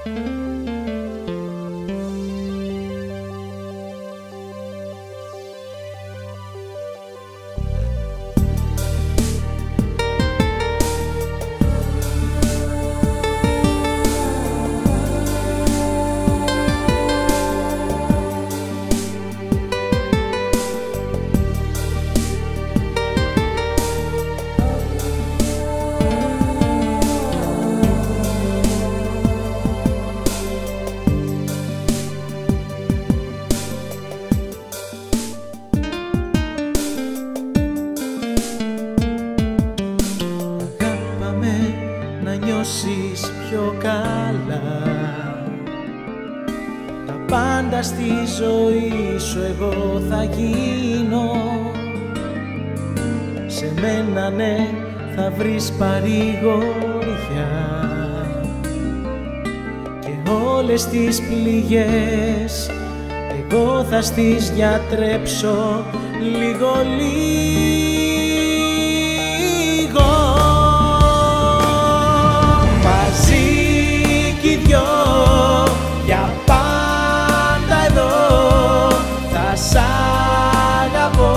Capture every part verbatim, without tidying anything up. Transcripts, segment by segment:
Πιο καλά τα πάντα στη ζωή σου εγώ θα γίνω. Σε μένα ναι θα βρεις παρηγοριά και όλες τις πληγές εγώ θα στις γιατρέψω λίγο λίγο. Για πάντα εδώ θα σ' αγαπώ.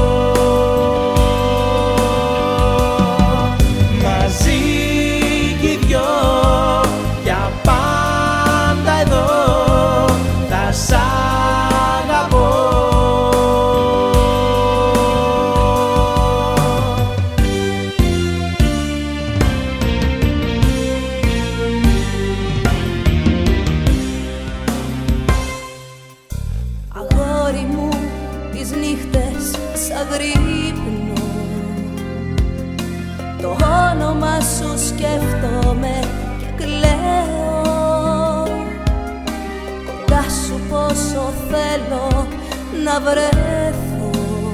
Μαζί κι οι δυο για πάντα εδώ θα σ' αγαπώ. Αγόρι μου, τις νύχτες σαν γρύπνω το όνομα σου σκέφτομαι και κλαίω. Κοντά σου πόσο θέλω να βρεθώ,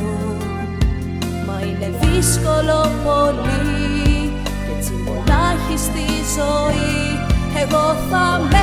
μα είναι δύσκολο πολύ κι έτσι μονάχη στη ζωή εγώ θα με